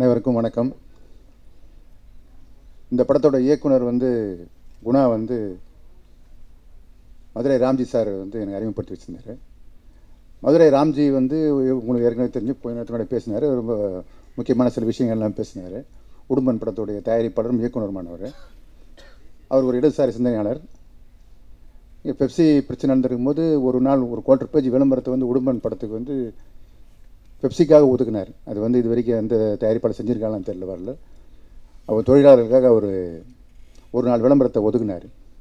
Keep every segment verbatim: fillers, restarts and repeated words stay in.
அனைவருக்கும் வணக்கம். இந்த படத்தோட இயக்குனர் வந்து குணா வந்து மதுரை ராம்ஜி சார் வந்து எனக்கு அறிமுகப்படுத்தி வச்சுருந்தார். மதுரை ராம்ஜி வந்து உங்களுக்கு ஏற்கனவே தெரிஞ்சு கொஞ்ச நேரத்தினோட பேசினார். ரொம்ப முக்கியமான சில விஷயங்கள்லாம் பேசினார். உடும்பன் படத்துடைய தயாரிப்பாளரும் இயக்குனருமானவர். அவர் ஒரு இடதுசாரி சிந்தனையாளர். பெப்சி பிரச்சனை நடந்திருக்கும் போது ஒரு நாள் ஒரு குவார்டர் பேஜ் விளம்பரத்தை வந்து உடும்பன் படத்துக்கு வந்து பெப்சிக்காக ஒதுக்குனார். அது வந்து இது வரைக்கும் அந்த தயாரிப்பாளர் செஞ்சுருக்காங்களான்னு தெரியல, வரல. அவர் தொழிலாளர்களுக்காக அவர் ஒரு நாள் விளம்பரத்தை ஒதுக்குனார்.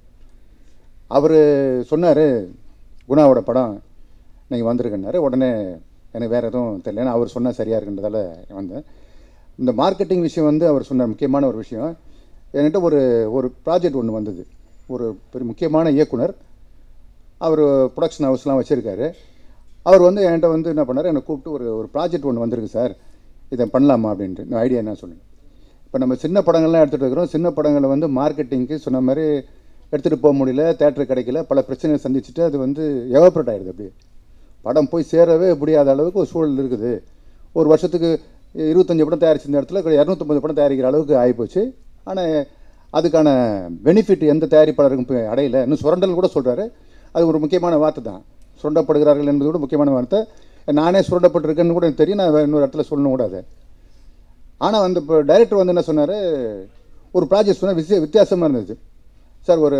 அவர் சொன்னார், குணாவோட படம் நீங்கள் வந்திருக்குன்னாரு. உடனே எனக்கு வேறு எதுவும் தெரியல, ஏன்னா அவர் சொன்னால் சரியாக இருக்குன்றதால வந்தேன். இந்த மார்க்கெட்டிங் விஷயம் வந்து அவர் சொன்ன முக்கியமான ஒரு விஷயம். என்கிட்ட ஒரு ஒரு ப்ராஜெக்ட் ஒன்று வந்தது. ஒரு பெரிய முக்கியமான இயக்குனர், அவர் ப்ரொடக்ஷன் ஹவுஸ்லாம் வச்சுருக்காரு. அவர் வந்து என்கிட்ட வந்து என்ன பண்ணார், என்னை கூப்பிட்டு ஒரு ஒரு ப்ராஜெக்ட் ஒன்று வந்திருக்கு சார், இதை பண்ணலாமா அப்படின்ட்டு. இந்த ஐடியா என்ன சொல்லுங்கள். இப்போ நம்ம சின்ன படங்கள்லாம் எடுத்துகிட்டு இருக்கிறோம். சின்ன படங்களை வந்து மார்க்கெட்டிங்க்கு சொன்ன மாதிரி எடுத்துகிட்டு போக முடியல, தேட்டர் கிடைக்கல, பல பிரச்சனைகளை சந்திச்சுட்டு அது வந்து எவாப்ரேட் ஆகிடுது. அப்படியே படம் போய் சேரவே முடியாத அளவுக்கு ஒரு சூழல் இருக்குது. ஒரு வருஷத்துக்கு இருபத்தஞ்சி படம் தயாரிச்சிருந்த இடத்துல இரநூத்தம்பது படம் தயாரிக்கிற அளவுக்கு ஆகிப்போச்சு. ஆனால் அதுக்கான பெனிஃபிட் எந்த தயாரிப்பாளருக்கும் போய் அடையலை. இன்னும் சுரண்டல் கூட சொல்கிறாரு. அது ஒரு முக்கியமான வார்த்தை தான். சுரண்டப்படுகிறார்கள் என்பது கூட முக்கியமான வார்த்தை. நானே சுரண்டப்பட்டிருக்கேன்னு கூட எனக்கு தெரியும். நான் இன்னொரு இடத்துல சொல்லணும் கூடாது. ஆனால் வந்து இப்போ டைரக்டர் வந்து என்ன சொன்னார், ஒரு ப்ராஜெக்ட் சொன்னால் விஷயம் வித்தியாசமாக இருந்துச்சு. சார், ஒரு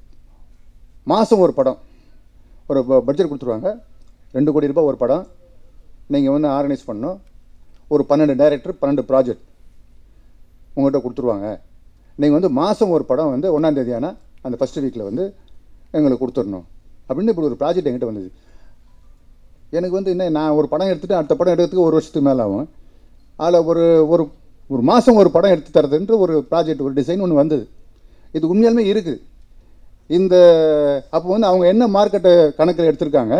மாதம் ஒரு படம், ஒரு பட்ஜெட் கொடுத்துருவாங்க, ரெண்டு கோடி ரூபாய் ஒரு படம், நீங்கள் வந்து ஆர்கனைஸ் பண்ணணும். ஒரு பன்னெண்டு டைரக்டர், பன்னெண்டு ப்ராஜெக்ட் உங்கள்கிட்ட கொடுத்துருவாங்க. நீங்கள் வந்து மாதம் ஒரு படம் வந்து ஒன்றாந்தேதி ஆனால் அந்த ஃபஸ்ட்டு வீக்கில் வந்து எங்களுக்கு கொடுத்துடணும் அப்படின்னு இப்படி ஒரு ப்ராஜெக்ட் என்கிட்ட வந்தது. எனக்கு வந்து என்ன, நான் ஒரு படம் எடுத்துகிட்டு அடுத்த படம் எடுக்கிறதுக்கு ஒரு வருஷத்துக்கு மேலே ஆகும். அதில் ஒரு ஒரு ஒரு மாதம் ஒரு படம் எடுத்து தரதுன்ற ஒரு ப்ராஜெக்ட், ஒரு டிசைன் ஒன்று வந்தது. இது உண்மையாலுமே இருக்குது. இந்த அப்போ வந்து அவங்க என்ன மார்க்கெட்டை கணக்கில் எடுத்திருக்காங்க,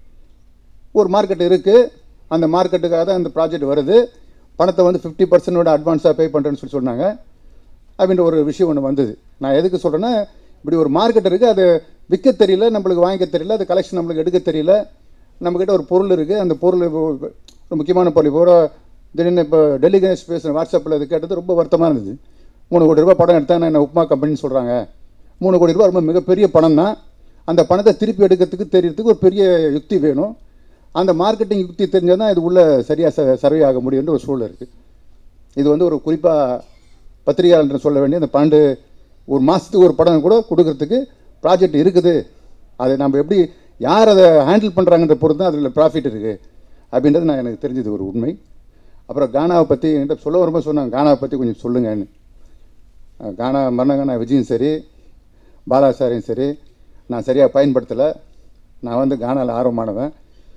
ஒரு மார்க்கெட் இருக்குது, அந்த மார்க்கெட்டுக்காக தான் இந்த ப்ராஜெக்ட் வருது, பணத்தை வந்து ஃபிஃப்டி பர்சன்டோட அட்வான்ஸாக பே பண்ணுறேன்னு சொல்லி சொன்னாங்க. அப்படின்ற ஒரு விஷயம் ஒன்று வந்தது. நான் எதுக்கு சொல்கிறேன்னா, இப்படி ஒரு மார்க்கெட் இருக்குது, அது விற்க தெரியல, நம்மளுக்கு வாங்கிக்க தெரியல, அது கலெக்ஷன் நம்மளுக்கு எடுக்க தெரியல. நம்மக்கிட்ட ஒரு பொருள் இருக்குது, அந்த பொருள் ஒரு முக்கியமான பொருள். இப்போ திடீர்னு இப்போ டெல்லி கணேஷ் பேசுகிற வாட்ஸ்அப்பில் இது கேட்டது ரொம்ப வருத்தமாக இருந்தது. மூணு கோடி ரூபாய் படம் எடுத்தால் என்ன உப்மா கம்பெனின்னு சொல்கிறாங்க. மூணு கோடி ரூபாய் ரொம்ப மிகப்பெரிய படம் தான். அந்த பணத்தை திருப்பி எடுக்கிறதுக்கு தெரியறதுக்கு ஒரு பெரிய யுக்தி வேணும். அந்த மார்க்கெட்டிங் யுக்தி தெரிஞ்சால் தான் இது உள்ளே சரியாக ச சர்வே ஆக முடியுன்ற ஒரு சூழல் இருக்குது. இது வந்து ஒரு குறிப்பாக பத்திரிகையாளர் சொல்ல வேண்டிய அந்த பன்னெண்டு ஒரு மாதத்துக்கு ஒரு படம் கூட கொடுக்கறதுக்கு ப்ராஜெக்ட் இருக்குது. அதை நம்ம எப்படி யார் அதை ஹேண்டில் பண்ணுறாங்கன்ற பொறுத்து தான் அதில் ப்ராஃபிட் இருக்குது அப்படின்றது நான் எனக்கு தெரிஞ்சது ஒரு உண்மை. அப்புறம் கானாவை பற்றி என்கிட்ட சொல்ல வரும்போது சொன்னாங்க, கானாவை பற்றி கொஞ்சம் சொல்லுங்கன்னு. கானா மரணகானா விஜயும் சரி, பாலா சாரையும் சரி நான் சரியாக பயன்படுத்தலை. நான் வந்து கானாவில் ஆர்வமானவன்.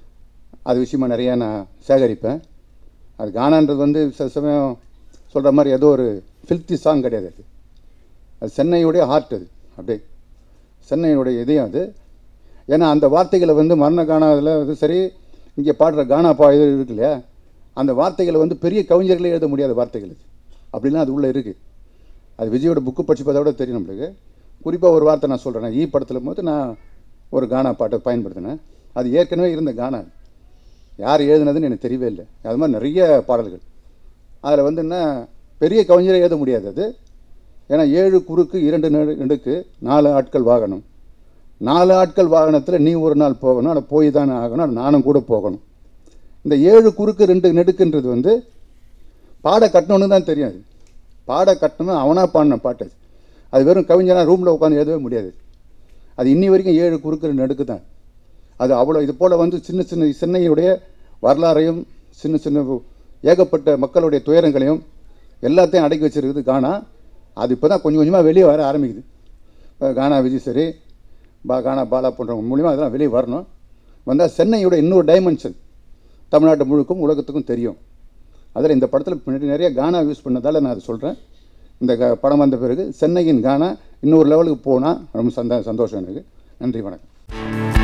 அது விஷயமாக நிறையா நான் சேகரிப்பேன். அது கானான்றது வந்து சில சமயம் சொல்கிற மாதிரி ஏதோ ஒரு ஃபில்த்தி சாங் கிடையாது. அது அது சென்னையுடைய ஹார்ட். அது அப்படியே சென்னையுடைய இதயம் அது. ஏன்னா அந்த வார்த்தைகளை வந்து மரண கானாவில் வந்து சரி, இங்கே பாடுற கானா பா இது இருக்கு இல்லையா, அந்த வார்த்தைகளை வந்து பெரிய கவிஞர்களே எழுத முடியாத வார்த்தைகள் அது. அப்படிலாம் அது உள்ளே இருக்குது. அது விஜயோட புக்கு படிச்சு பார்த்தா கூட தெரியும் நம்மளுக்கு. குறிப்பாக ஒரு வார்த்தை நான் சொல்கிறேன். ஈ படத்தில் போது நான் ஒரு கானா பாட்டை பயன்படுத்தினேன். அது ஏற்கனவே இருந்த கானா, யார் எழுதுனதுன்னு எனக்கு தெரியவே இல்லை. அது மாதிரி நிறைய பாடல்கள் அதில் வந்து என்ன பெரிய கவிஞரை எழுத முடியாது அது. ஏன்னா ஏழு குறுக்கு இரண்டு நெடுக்கு நாலு ஆட்கள் வாகனம், நாலு ஆட்கள் வாகனத்தில் நீ ஒரு நாள் போகணும், அதை போய் தானே ஆகணும், நானும் கூட போகணும். இந்த ஏழு குறுக்கு ரெண்டு நெடுக்குன்றது வந்து பாட கட்டணுன்னு தான் தெரியும். அது பாட கட்டணும், அவனாக பாடின பாட்டு அது. அது வெறும் கவிஞனா ரூமில் உட்காந்து எழுதவே முடியாது. அது இன்னி வரைக்கும் ஏழு குறுக்கு ரெண்டு நெடுக்கு தான். அது அவ்வளோ இது போல் வந்து சின்ன சின்ன சென்னையுடைய வரலாறையும் சின்ன சின்ன ஏகப்பட்ட மக்களுடைய துயரங்களையும் எல்லாத்தையும் அடக்கி வச்சுருக்குது கானா. அது இப்போ தான் கொஞ்சம் கொஞ்சமாக வெளியே வர ஆரம்பிக்குது. கானா விஜய் சரி, பா கானா பாலா போன்றவங்க மூலிமா அதெல்லாம் வெளியே வரணும். வந்தால் சென்னையோட இன்னொரு டைமென்ஷன் தமிழ்நாட்டு முழுக்கும் உலகத்துக்கும் தெரியும். அதில் இந்த படத்தில் நிறைய கானா யூஸ் பண்ணதால் நான் அதை சொல்கிறேன். இந்த க படம் வந்த பிறகு சென்னையின் கானா இன்னொரு லெவலுக்கு போனால் ரொம்ப சந்தா சந்தோஷம் எனக்கு. நன்றி, வணக்கம்.